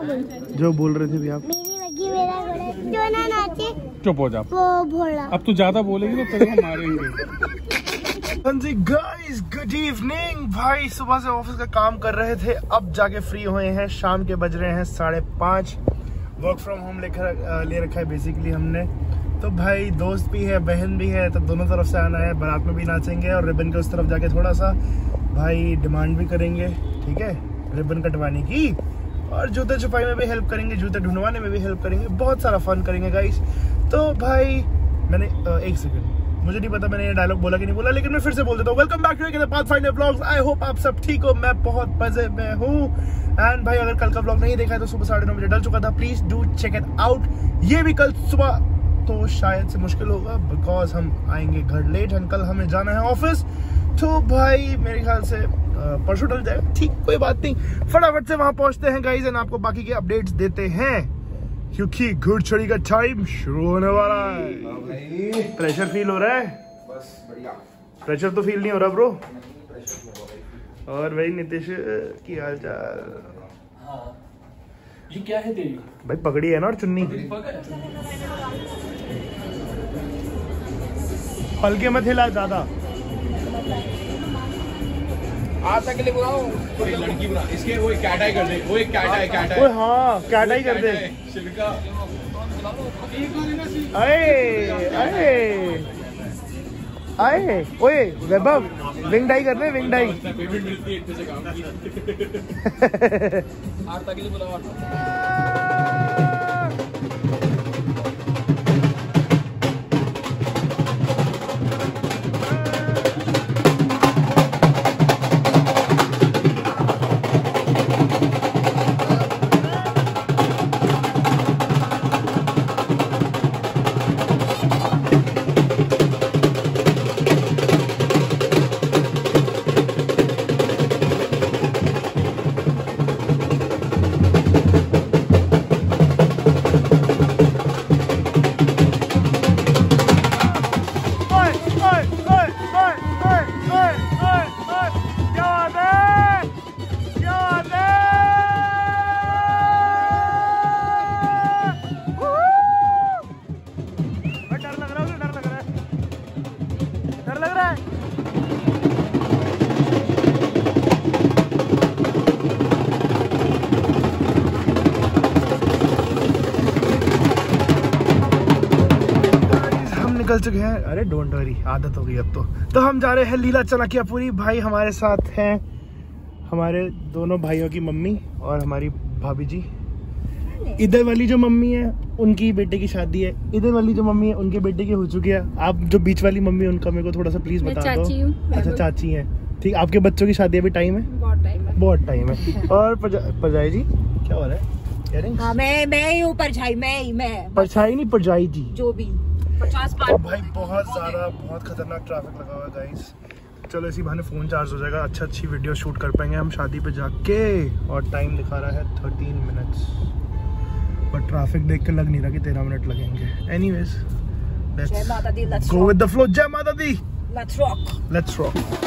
जो बोल रहे थे भी आप। मेरी लगी मेरा घोड़ा जो ना नाचे। चुप हो जा। वो भोला। अब तू ज्यादा बोलेगी तो तेरे को मारेंगे। हाँ जी गाइस, गुड इवनिंग। भाई सुबह से ऑफिस का काम कर रहे थे, अब जाके फ्री हुए हैं। शाम के बज रहे हैं 5:30। वर्क फ्रॉम होम ले रखा है बेसिकली हमने। तो भाई दोस्त भी है, बहन भी है, तो दोनों तरफ से आना है। बारात में भी नाचेंगे और रिबन के उस तरफ जाके थोड़ा सा भाई डिमांड भी करेंगे, ठीक है, रिबन कटवाने की। और जूते छुपाई में भी हेल्प करेंगे, जूते ढूंढवाने में भी हेल्प करेंगे, बहुत सारा फन करेंगे गाइस। तो भाई मैंने एक सेकंड, मुझे नहीं पता मैंने ये डायलॉग बोला कि नहीं बोला, लेकिन मैं फिर से बोल देता हूँ। Welcome back to Pathfinder vlogs. I hope आप सब ठीक हो, मैं बहुत मजे में हूँ। एंड भाई अगर कल का व्लॉग नहीं देखा है तो सुबह 9:30 बजे डल चुका था, please do check it out. ये भी कल सुबह तो शायद से मुश्किल होगा बिकॉज हम आएंगे घर लेट एंड कल हमें जाना है ऑफिस। तो भाई मेरे ख्याल से परसों डल जाएगा, ठीक, कोई बात नहीं। फटाफट से वहां पहुंचते हैं गाइस एंड आपको बाकी के अपडेट्स देते हैं, क्योंकि घुड़चढ़ी का टाइम शुरू होने वाला है। प्रेशर फील हो रहा है? बस बढ़िया। प्रेशर तो फील नहीं हो रहा ब्रो। और भाई नीतीश की हाल चाल? हाँ। ये क्या है तेरी? भाई पगड़ी है ना और चुन्नी। हल्के मत हिला ज्यादा। आज तक के लिए बुलाओ, कोई लड़की बुला, इसके वो कैट आई कर दे, वो एक कैट आई, कैट आई। ओए हाँ, कैट आई कर दे। शिविका अरे अरे आए, ओए वैभव विंग डाई कर रहे, विंग डाई। पेमेंट मिलती है इतने से काम की। आज तक के लिए बुलाओ। निकल चुके हैं। अरे डोंट वरी, आदत हो गई अब तो हम जा रहे हैं लीला चाणक्यपुरी। भाई हमारे साथ हैं हमारे दोनों भाइयों की मम्मी और हमारी भाभी जी। इधर वाली जो मम्मी है उनकी बेटे की शादी है, इधर वाली जो मम्मी है उनके बेटे की हो चुकी है। आप जो बीच वाली मम्मी है उनका मेरे को थोड़ा सा प्लीज बता दो। अच्छा चाची है, ठीक। आपके बच्चों की शादी अभी टाइम है? बहुत टाइम है। और परजाई जी क्या हो रहा है? हाँ, मैं ही हूँ परछाई, मैं परछाई नहीं, परजाई जी जो भी 50 भाई बहुत ज्यादा, बहुत खतरनाक ट्रैफिक लगा हुआ है गाइस। चलो इसी बहाने फोन चार्ज हो जाएगा, अच्छी वीडियो शूट कर पाएंगे हम शादी पे जाके। और टाइम दिखा रहा है 13 मिनट्स, पर ट्रैफिक देख के लग नहीं रहा कि 13 मिनट लगेंगे। Anyways let's go with the flow. जय माता दी, लेट्स रॉक, लेट्स रॉक।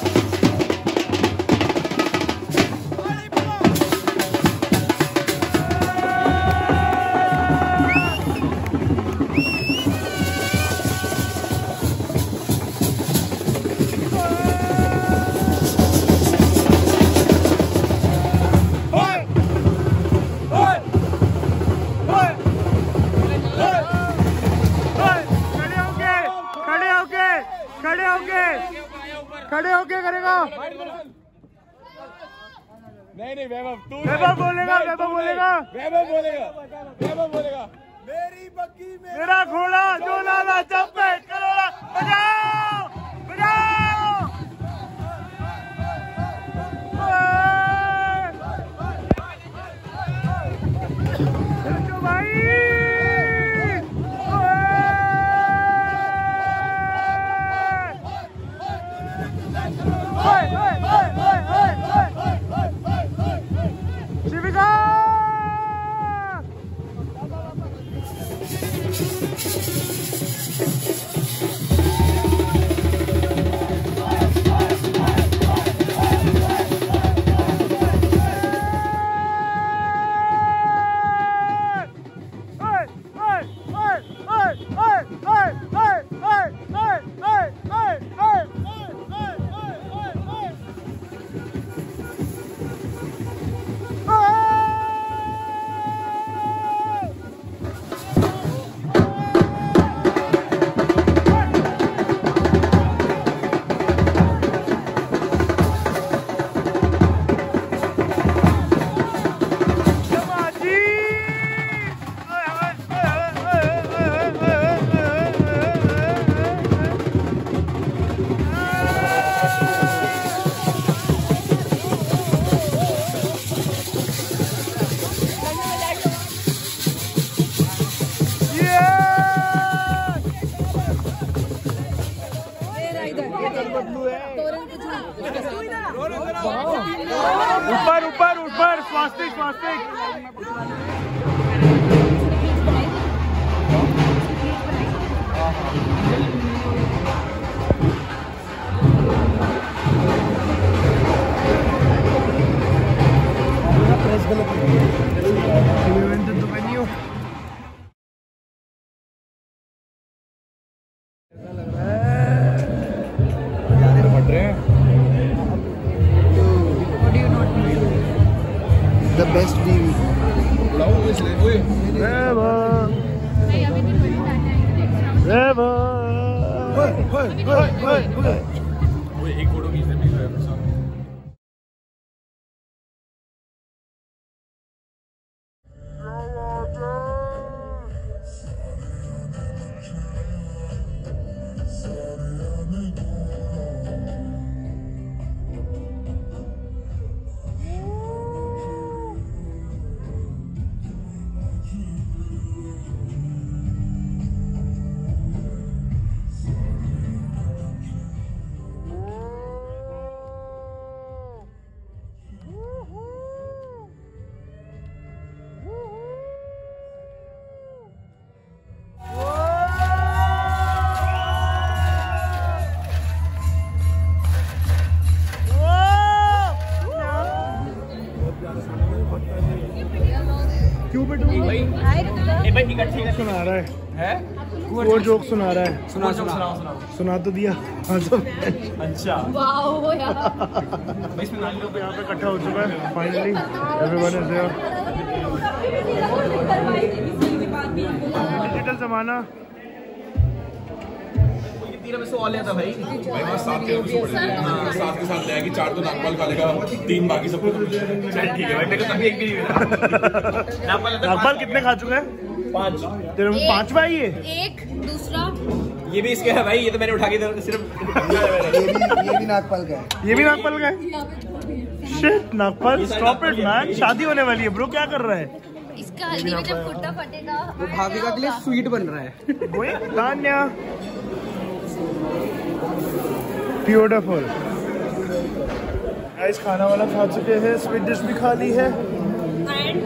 खड़े होके करेगा। नहीं वैभव, तू वैभव बोलेगा, वैभव बोलेगा, वैभव बोलेगा, वैभव बोलेगा। मेरी बग्गी में मेरा घोड़ा जो लाला चप्पे करोड़ा, बजाओ बजाओ। भाई शिविका ऊपर ऊपर ऊपर Swastik Swastik. The best view. एक फोटो खींचने प्लीज। क्यों बेटा सुना रहा है वो जोक सुना रहा है। सुना तो दिया। हाँ सब अच्छा यहाँ पे इकट्ठा हो चुका है finally. Everyone is there. Digital जमाना। भाई वहाँ 7 के साथ ले आएगी, 4 तो नागपाल खा लेगा, 3 बाकी सबको। ठीक है भाई, मेरे को तभी एक भी नहीं मिला। नागपाल कितने खा चुका है? 5। तेरे में 5 भाई है? एक दूसरा ये भी इसके है भाई, ये तो मैंने उठा के सिर्फ ये भी नागपाल का है। ये भी नागपाल का है? Shit Nagpal stop it man, शादी होने वाली है ब्रो, क्या कर रहा है? इसका हल्दी में जब फुट्टा फटेगा वो भाविका के लिए स्वीट बन रहा है। वही तान्या ब्यूटीफुल गाइस। खाना वाला खा चुके हैं, स्वीट डिश भी खा ली है। एंड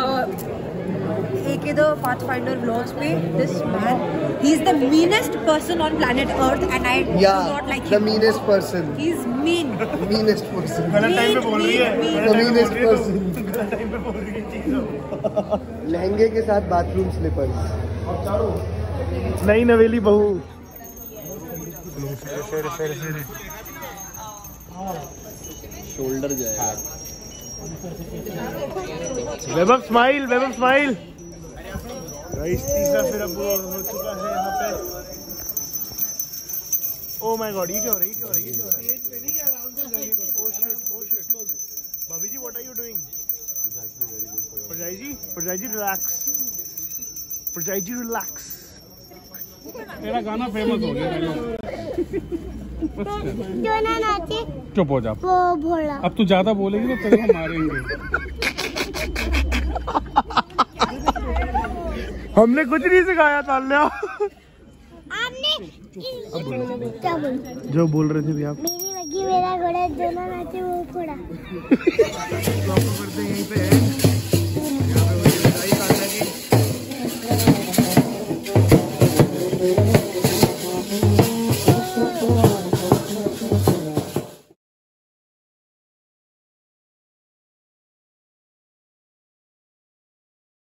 एक द पाथफाइंडर व्लॉग्स पे this man he is the meanest person on planet earth and I do not like the meanest person. He is mean meanest person. गलत टाइम पे बोल रही है। The meanest person. गलत time पे बोल रही है चीज़। लहंगे के साथ बाथरूम स्लीपर्स। नई नवेली बहू। शोल्डर जाए। Vaibhav smile, Vaibhav smile. Guys तीसरा सिरप हो चुका है यहाँ पे। ओह माय गॉड, ये क्या हो रहा है? ये क्या हो रहा है? ये क्या हो रहा है? Oh shit, oh shit. भाभी जी व्हाट आर यू डूइंग? परजाई जी रिलैक्स। परजाई जी रिलैक्स। तेरा गाना फेमस हो गया। जो ना नाचे चुप हो जा, वो भोला। अब तू ज्यादा बोलेगी तो तेरे को मारेंगे। हमने कुछ नहीं सिखाया तान्या। आपने क्या बोल? जो बोल रहे थे भी आप। मेरी बग्गी मेरा घोड़ा, जो ना नाचे वो घोड़ा। यहीं पे